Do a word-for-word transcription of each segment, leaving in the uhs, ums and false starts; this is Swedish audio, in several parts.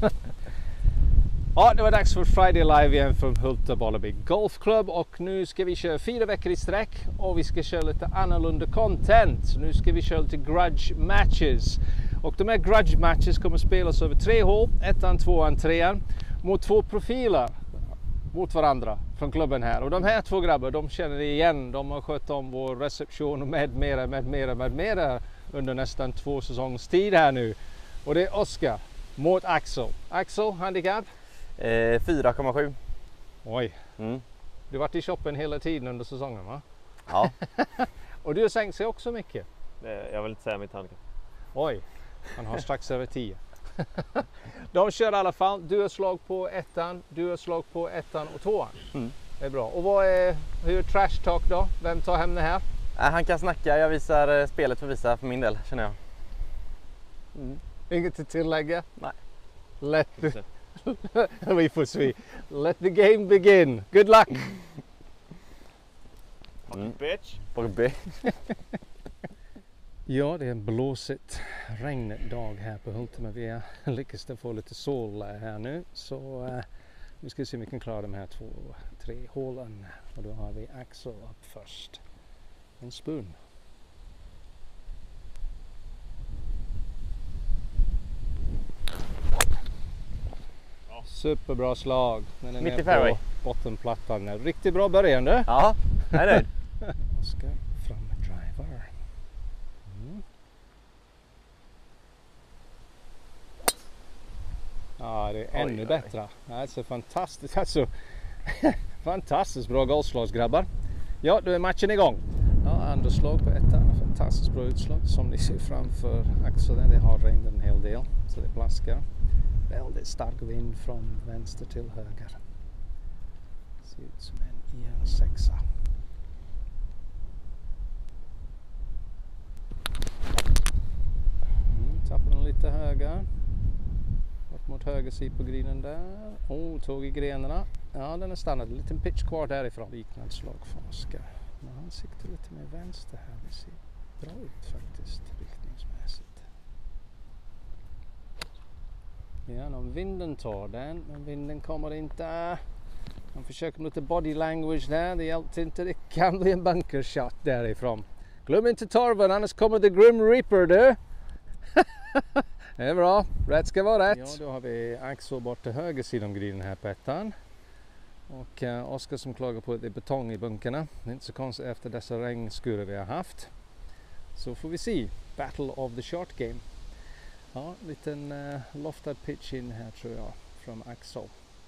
Ja, det var dags för Friday Live igen från Hulta Bolleby Golf Club och nu ska vi köra fyra veckor i sträck och vi ska köra lite annorlunda content. Nu ska vi köra lite grudge matches och de här grudge matches kommer spelas över tre hål, ettan, tvåan, trean mot två profiler mot varandra från klubben här. Och de här två grabbar, de känner igen, de har skött om vår reception med mera, med mera, med mera under nästan två säsongs tid här nu. Och det är Oskar mot Axel. Axel, handikapp? Eh, fyra komma sju. Oj. Mm. Du har varit i shoppen hela tiden under säsongen, va? Ja. Och du har sänkt sig också mycket? Jag vill inte säga mitt handikapp. Oj, han har strax över tio. De kör i alla fall. Du har slag på ettan, du har slag på ettan och tvåan. Mm. Det är bra. Och vad är, hur är trash talk då? Vem tar hem det här? Äh, han kan snacka, jag visar spelet för visa för min del, känner jag. Mm. Inget att tillägga? Nej. Let the... Vi får se. Let the game begin. Good luck! Mm. Bitch. bitch. Ja, det är en blåsigt, regnig dag här på Hulta, men vi har lyckats få lite sol här nu. Så uh, vi ska se om vi kan klara de här två, tre hålen. Och då har vi Axel upp först. En spoon. Superbra slag. Den är mitt i ner fairway. På bottenplattan. Riktigt bra börjande. Ja, jag är nöjd. Oskar fram med driver. Mm. Ja, det är ännu oj, oj. bättre. Alltså fantastiskt. Alltså, fantastiskt bra golfslagsgrabbar. Ja, då är matchen igång. Ja, andra slag på ettan. Fantastiskt bra utslag. Som ni ser framför Axel. Det har regnat en hel del. Så det blaskar. Väldigt stark vind från vänster till höger. Ser ut som en i en sexa. Mm, tappar den lite höger. Upp mot höger sida på grinen där. Oh, tog i grenarna. Ja, den är stannad. En liten pitch kvar därifrån. Liknande slag för Oskar. Men han siktar lite mer vänster här. Det ser bra ut faktiskt riktningsmässigt. Ja, om vinden tar den, men vinden kommer inte. Han försöker med lite body language där, det hjälpte inte. Det kan bli en bunker shot därifrån. Glöm inte torven, annars kommer the Grim Reaper du. Det är bra, rätt ska vara rätt. Ja, då har vi Axel bort till höger sidan om grinen här på ettan. Och uh, Oskar som klagar på att det är betong i bunkerna. Det är inte så konstigt efter dessa regnskurer vi har haft. Så får vi se. Battle of the short game. Ja, en liten uh, loftad pitch in här tror jag från Axel.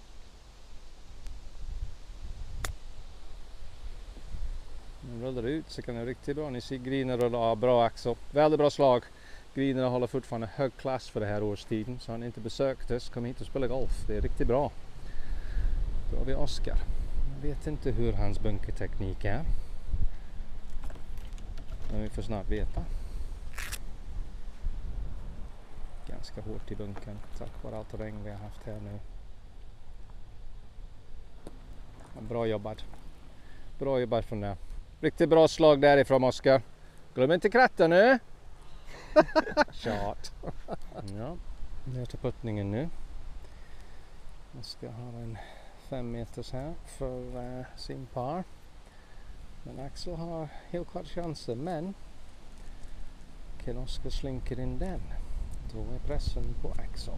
Den rullar ut så kan det riktigt bra. Ni ser greener rullar av. Bra Axel. Väldigt bra slag. Greenerna håller fortfarande hög klass för det här årstiden. Så han inte besökt oss. Kom hit och spela golf. Det är riktigt bra. Då har vi Oskar. Jag vet inte hur hans bunkerteknik är. Men vi får snart veta. Ganska hårt i bunkern tack vare allt regn vi har haft här nu. Bra jobbat. Bra jobbat från där. Riktigt bra slag därifrån Oskar. Glöm inte kratta nu. Shot. Ja, ner till puttningen nu. Oskar har en fem meters här för uh, sin par. Men Axel har helt klart chanser, men kan Oskar slinker in den? Då är pressen på Axel.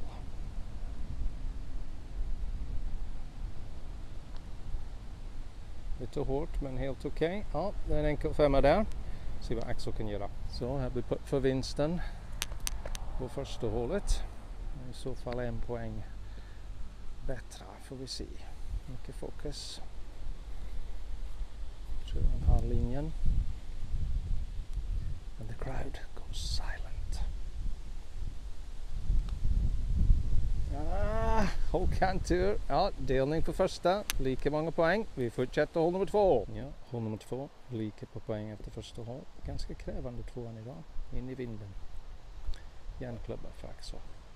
Lite hårt men helt okej. Okay. Ja, det är en enkel femma där. Se vad Axel kan göra. Så här blir för vinsten på första hålet. I så fall en poäng bättre får vi se. Mycket fokus. Tror han har linjen. And the crowd goes silent. Ah, Håkantur. Ja, delning på första. Lika många poäng. Vi fortsätter hål nummer två. Ja, hål nummer två. Lika på poäng efter första hål. Ganska krävande tvåan idag. In i vinden. Järnklubba för Axel.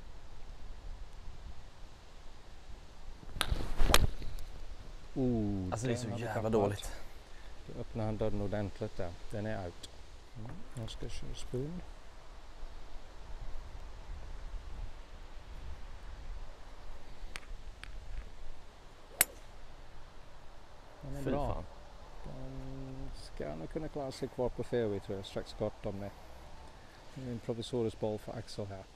Oh, alltså det är så jävla dåligt. Då öppnar han dörren ordentligt där. Den är out. Mm. Jag ska köra spoon. fy bra. fan. Den ska nog kunna klara sig kvar på fairway tror jag, strax kort om det. Det är en provisorisk boll för Axel här.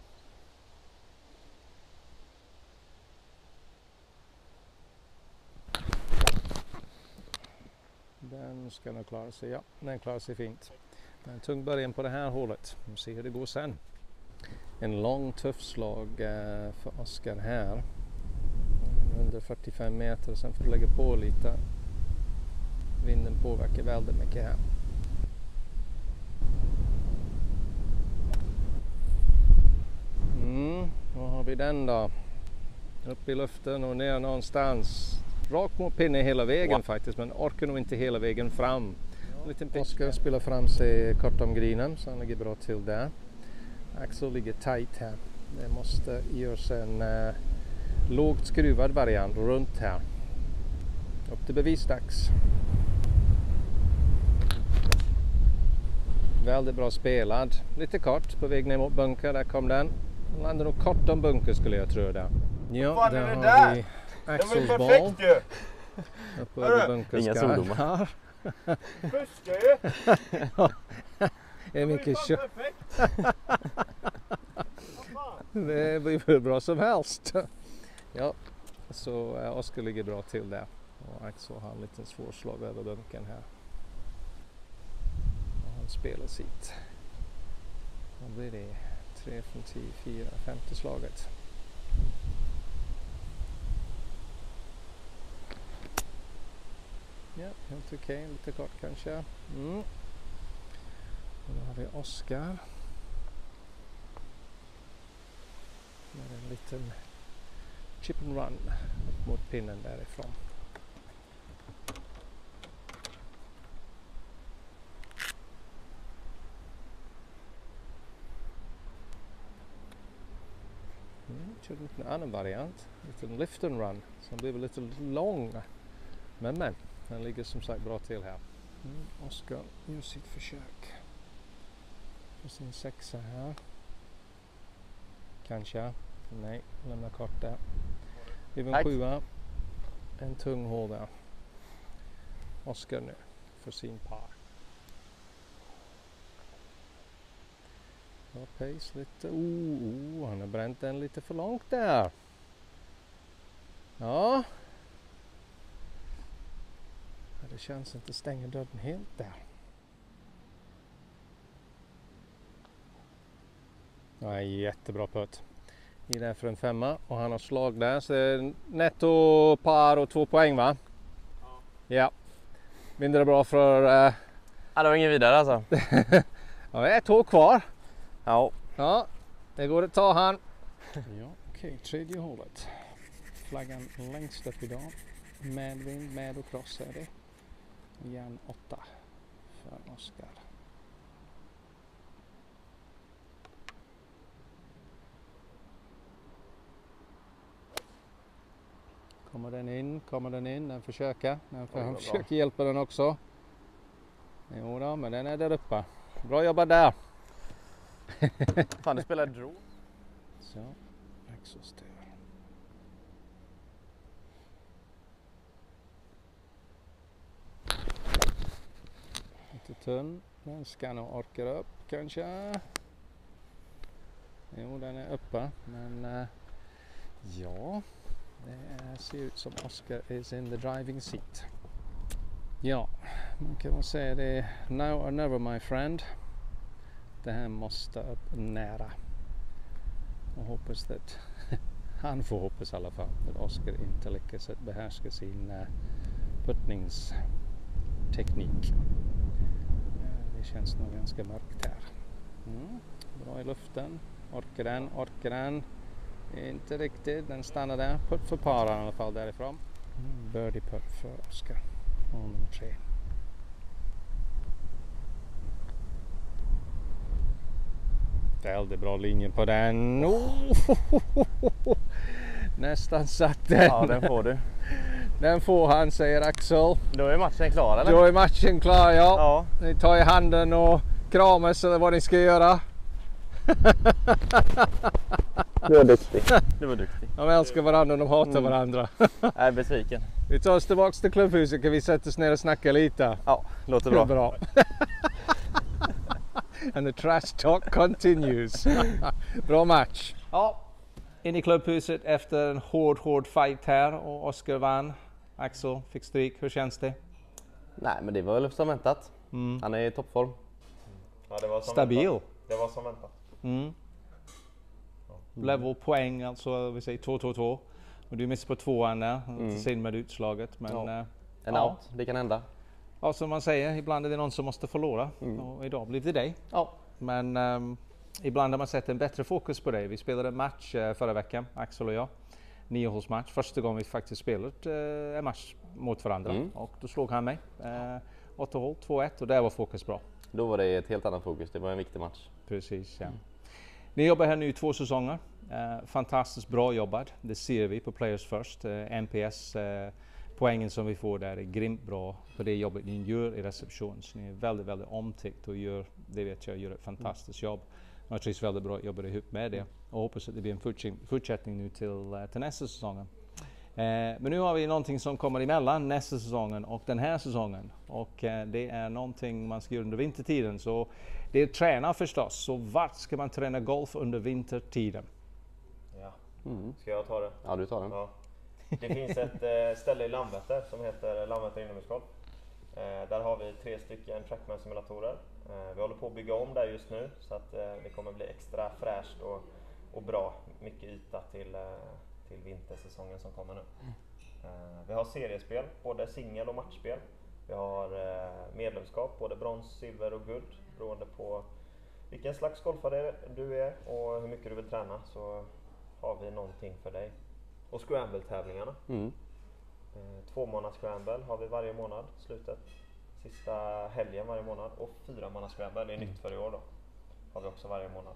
Den ska nog klara sig, ja, den klarar sig fint. En tung början på det här hålet. Vi ser hur det går sen. En lång tuff slag eh, för Oskar här. Under fyrtiofem meter, sen får du lägga på lite. Vinden påverkar väldigt mycket här. Mm, vad har vi den då? Upp i luften och ner någonstans. Rakt mot pinne hela vägen wow. faktiskt, men orkar nog inte hela vägen fram. Ja, Oskar spelar fram sig kort om grinen, så han ligger bra till där. Axel ligger tight här. Det måste göras en uh, lågt skruvad variant runt här. Upp till bevisdags. Väldigt bra spelad. Lite kort på väg ner mot bunker. Där kom den. Den landade nog kort om bunker skulle jag tro där. Ja, vad där är det har där? vi Det var Axels boll. perfekt ju! Upp över bunkerskall. Inga soldomar. Fuskar ju! Det är mycket kö- perfekt! Det blir hur bra som helst. Ja, så uh, Oskar ligger bra till där. Och Axel har en liten svårslag över bunken här. Och han spelar sitt. Vad blir det? tre från tio, fyra, femte slaget. Ja, helt okej. Okay. Lite kort kanske. Mm. Och då har vi Oskar. Med en liten chip and run upp mot pinnen därifrån. Mm, körde en annan variant. En liten lift and run som blir lite lång. Men men, den ligger som sagt bra till här. Mm, Oskar gör sitt försök. På sin sexa här. Kanske. Nej, lämna kort där. Vi vill en sjua. En tung hål där. Oskar nu för sin par. Ja, pace lite. Oh, oh, han har bränt den lite för långt där. Ja. Det känns inte stänga dörren helt där. Ja, jättebra putt. I där för en femma och han har slag där så netto par och två poäng va? Ja. Ja. Mindre bra för... Uh... Ja, det var ingen vidare alltså. Ja, ett hål kvar. Ja. Ja, det går att ta han. Ja, okej, okay, tredje hålet. Flaggan längst upp idag. Medvind, med och cross är det. Järn åtta för Oskar. Kommer den in, kommer den in, den försöker. Den får han försöker hjälpa den också. Jo då, men den är där uppe. Bra jobbat där. Fan, du spelar draw. Så, axelstyr. Lite tunn. Den ska nog orka upp kanske. Jo, den är uppe. Men uh, ja, det ser ut som Oskar is in the driving seat. Ja, man kan väl säga det är now or never my friend. Det här måste upp nära. Och hoppas att han får hoppas i alla fall att Oskar inte lyckas att behärska sin uh, puttningsteknik. Det känns nog ganska mörkt här. Mm, bra i luften. Orkar den, orkar den. Inte riktigt, den stannar där. Putt för paran i alla fall därifrån. Mm, birdie putt för Oskar. Och nummer tre. Väldigt bra linje på den. Oh! Nästan satt den. Ja, den får du. Den får han, säger Axel. Då är matchen klar eller? Då är matchen klar, ja. Ja. Ni tar i handen och kramas eller vad ni ska göra. Du var duktig. Du var duktig. De älskar varandra och de hatar mm. varandra. Jag är besviken. Vi tar oss tillbaka till klubbhuset, kan vi sätta oss ner och snacka lite? Ja, låter bra. bra. And the trash talk continues. Bra match. Ja, in i klubbhuset efter en hård, hård fight här och Oskar vann. Axel fick stryk. Hur känns det? Nej, men det var väl som väntat. Mm. Han är i toppform. Ja, det var som stabil. Väntat. Det var som väntat. Mm. Level poäng, alltså vi säger två två två. Och du missar på tvåan där, mm. sen med utslaget. Men, ja. äh, en ja. out, det kan hända. Ja, som man säger, ibland är det någon som måste förlora. Mm. Och idag blev det dig. Ja. Men um, ibland har man sett en bättre fokus på dig. Vi spelade en match uh, förra veckan, Axel och jag. Niohålsmatch. Första gången vi faktiskt spelat uh, en match mot varandra. Mm. Och då slog han mig. Uh, åtta hål, två ett och där var fokus bra. Då var det ett helt annat fokus, det var en viktig match. Precis, ja. Mm. Ni jobbar här nu i två säsonger. Uh, fantastiskt bra jobbat. Det ser vi på Players First. Uh, N P S uh, poängen som vi får där är grymt bra för det jobbet ni gör i reception. Så ni är väldigt, väldigt omtyckt och gör, det vet jag, gör ett fantastiskt jobb. Jag trivs väldigt bra att jobba ihop med det och hoppas att det blir en fortsättning nu till, uh, till nästa säsongen. Uh, men nu har vi någonting som kommer emellan nästa säsongen och den här säsongen. Och uh, det är någonting man ska göra under vintertiden. Så det är träna förstås. Så vart ska man träna golf under vintertiden? Ja, mm. Ska jag ta det? Ja, du tar den. Ja. Det finns ett eh, ställe i Landvetter som heter Landvetter inomhusgolf. Eh, där har vi tre stycken Trackman-simulatorer. Eh, vi håller på att bygga om där just nu så att eh, det kommer bli extra fräscht och, och bra. Mycket yta till, eh, till vintersäsongen som kommer nu. Eh, vi har seriespel, både singel och matchspel. Vi har eh, medlemskap, både brons, silver och guld. Beroende på vilken slags golfare du är och hur mycket du vill träna så har vi någonting för dig. Och scramble-tävlingarna. Mm. Eh, två månaders scramble har vi varje månad, slutet. Sista helgen varje månad. Och fyra månaders scramble, det är nytt för i år då. Har vi också varje månad.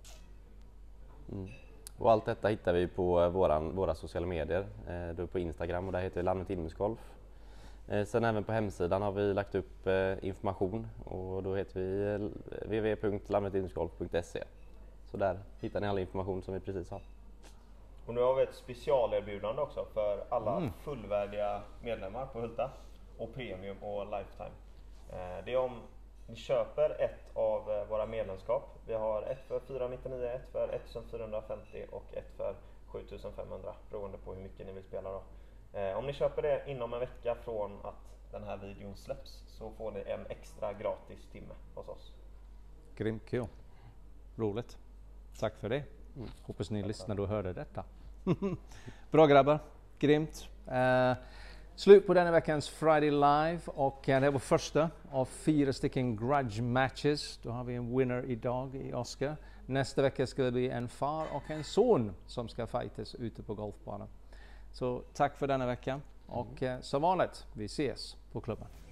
Mm. Och allt detta hittar vi på våran, våra sociala medier. Eh, då på Instagram och där heter vi Landvetter inomhusgolf. Eh, sen även på hemsidan har vi lagt upp eh, information och då heter vi eh, w w w punkt landvetter inomhusgolf punkt s e. Så där hittar ni all information som vi precis har. Och nu har vi ett specialerbjudande också för alla mm. fullvärdiga medlemmar på Hulta och Premium och Lifetime. Eh, det är om ni köper ett av eh, våra medlemskap. Vi har ett för fyrahundranittionio, ett för ettusendfyrahundrafemtio och ett för sjutusenfemhundra beroende på hur mycket ni vill spela då. Eh, om ni köper det inom en vecka från att den här videon släpps så får ni en extra gratis timme hos oss. Grymt kul. Roligt. Tack för det. Mm. Hoppas ni lyssnade och hörde detta. Bra grabbar, grymt. Uh, slut på denna veckans Friday Live och uh, det var första av fyra stycken grudge matches. Då har vi en winner idag i Oscar. Nästa vecka ska det bli en far och en son som ska fightas ute på golfbanan. Så tack för denna vecka och uh, som vanligt, vi ses på klubben.